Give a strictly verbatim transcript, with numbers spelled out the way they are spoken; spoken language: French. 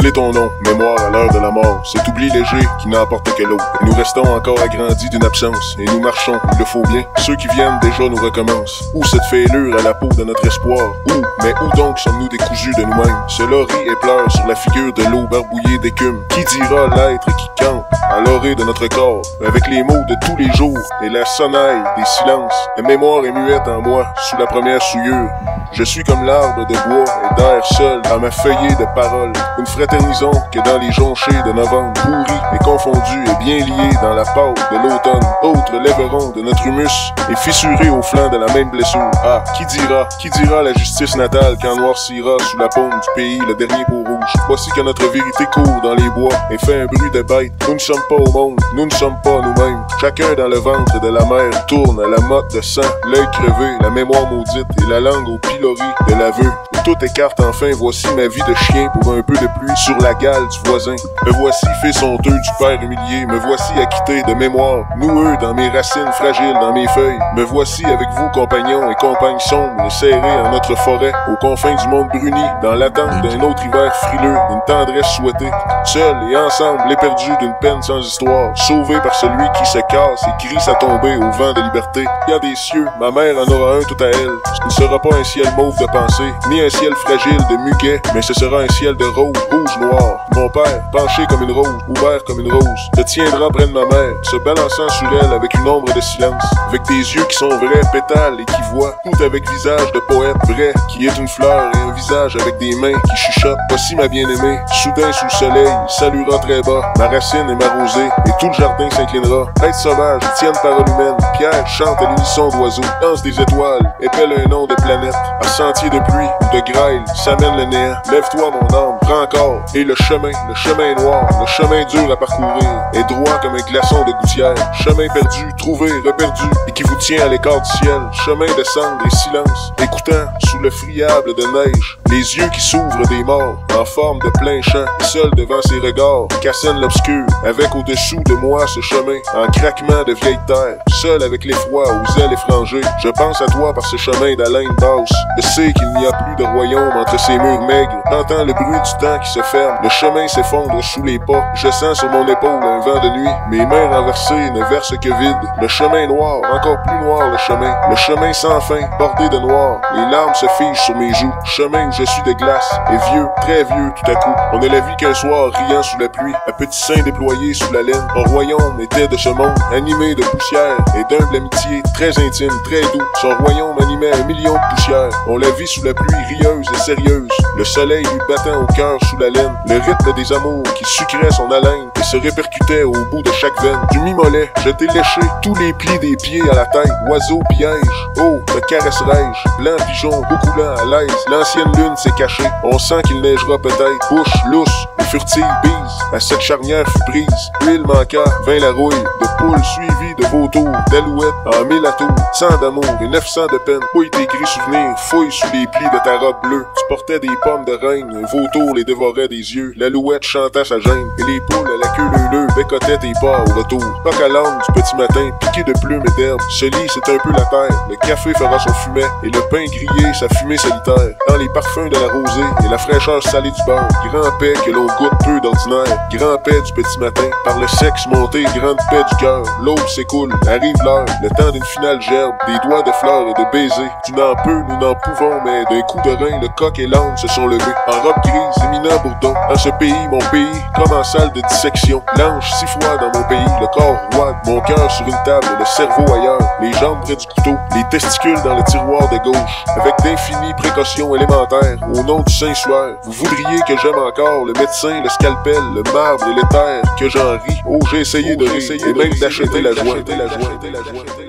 Brûler ton nom, mémoire à l'heure de la mort, cet oubli léger qui n'emporte que l'eau. Et nous restons encore agrandis d'une absence, et nous marchons, il le faut bien. Ceux qui viennent déjà nous recommencent. Où cette fêlure à la peau de notre espoir? Où, mais où donc sommes-nous décousus de nous-mêmes? Cela rit et pleure sur la figure de l'eau barbouillée d'écume. Qui dira l'être qui campe à l'orée de notre corps, avec les mots de tous les jours et la sonnaille des silences? La mémoire est muette en moi, sous la première souillure. Je suis comme l'arbre de bois et d'air seul dans ma feuillée de paroles. Une fraternison que dans les jonchés de novembre, pourris et confondus et bien liés dans la pâte de l'automne. Autres lèveront de notre humus et fissurés au flanc de la même blessure. Ah, qui dira, qui dira la justice natale quand noircira sous la paume du pays le dernier peau rouge? Voici que notre vérité court dans les bois et fait un bruit de bête. Nous ne sommes pas au monde, nous ne sommes pas nous-mêmes. Chacun dans le ventre de la mer tourne à la motte de sang, l'œil crevé, la mémoire maudite et la langue au pilori de l'aveu. Tout écarte enfin, voici ma vie de chien pour un peu de pluie sur la gale du voisin. Me voici fils honteux du père humilié, me voici acquitté de mémoire, noueux dans mes racines fragiles, dans mes feuilles. Me voici avec vous, compagnons et compagnes sombres, serrés en notre forêt, aux confins du monde bruni, dans l'attente d'un autre hiver frileux, d'une tendresse souhaitée. Seuls et ensemble, éperdus d'une peine sans histoire, sauvés par celui qui se casse et crie sa tombée au vent de liberté. Il y a des cieux, ma mère en aura un tout à elle. Ce ne sera pas un ciel mauve de pensée, ni un ciel fragile de muguet, mais ce sera un ciel de rose, rouge, noir. Mon père, penché comme une rose, ouvert comme une rose, te tiendra près de ma mère, se balançant sur elle avec une ombre de silence, avec des yeux qui sont vrais, pétales et qui voient, tout avec visage de poète vrai, qui est une fleur et un visage avec des mains qui chuchotent. Voici ma bien-aimée, soudain sous le soleil, saluera très bas, ma racine et ma rosée, et tout le jardin s'inclinera. Bête sauvage, tienne parole humaine, pierre chante à l'unisson d'oiseaux, danse des étoiles, épelle un nom de planète, à sentier de pluie ou de grêle, s'amène le néant. Lève-toi mon âme, prends corps, et le chemin, le chemin noir, le chemin dur à parcourir, est droit comme un glaçon de gouttière. Chemin perdu, trouvé, reperdu, et qui vous tient à l'écart du ciel. Chemin de cendre et silence, écoutant sous le friable de neige, les yeux qui s'ouvrent des morts, en forme de plein champ, et seul devant ses regards, cassène l'obscur, avec au-dessous de moi ce chemin, en craquement de vieille terre, seul avec l'effroi aux ailes effrangées. Je pense à toi par ce chemin d'haleine basse, je sais qu'il n'y a plus de royaume entre ces murs maigres, j'entends le bruit du temps qui se ferme, le chemin s'effondre sous les pas, je sens sur mon épaule un vent de nuit, mes mains renversées ne versent que vide, le chemin noir, encore plus noir le chemin, le chemin sans fin, bordé de noir, les larmes se figent sur mes joues, chemin où je suis de glace, et vieux, très vieux tout à coup, on ne la vit qu'un soir riant sous la pluie, un petit sein déployé sous la laine, mon royaume était de ce monde, animé de poussière, et d'humble amitié, très intime, très doux, son royaume animait un million de poussières, on la vit sous la pluie rieuse et sérieuse, le soleil lui battant au cœur sous la laine, le rythme des amours qui sucrait son haleine et se répercutait au bout de chaque veine. Du mi-mollet, je t'ai léché tous les plis des pieds à la tête, oiseau piège, oh, me caresserai-je, blanc pigeon, beaucoup lent à l'aise, l'ancienne lune s'est cachée, on sent qu'il neigera peut-être, bouche lousse, et furtive bise, à cette charnière fut prise, huile manqua, vint la rouille, de poule suivie de vautours, d'alouettes en mille atours, cent d'amour et neuf cents de peine, fouille tes gris souvenirs, fouille sous les plis de ta robe bleue, tu portais des pommes de reine, un vautour les dévorait des yeux, l'alouette chantait sa gêne, et les poules à la queue leu-leu bécotaient tes pas au retour, coq à l'âne du petit matin, piqué de plumes et d'herbes, ce lit c'est un peu la terre, le café fera son fumet, et le pain grillé sa fumée solitaire, dans les parfums de la rosée, et la fraîcheur salée du beurre, grand paix que l'on goûte peu d'ordinaire, grand paix du petit matin, par le sexe monté, grande paix du cœur, l'aube s'écoule, arrive l'heure, le temps d'une finale gerbe, des doigts de fleurs et de baisers, tu n'en peux, nous n'en pouvons, mais d'un coup de rein, le coq et l'âne se sont levés, en robe grise, éminent bourdon, dans ce pays, mon pays, comme en salle de dissection, l'ange six fois dans mon pays, le corps roide, mon cœur sur une table, le cerveau ailleurs, les jambes près du couteau, les testicules dans le tiroir de gauche, avec d'infinies précautions élémentaires, au nom du saint suaire, vous voudriez que j'aime encore le médecin, le scalpel, le marbre et l'éther, que j'en ris, oh j'ai essayé de rire, et même d'acheter la joie, la joie, la joie.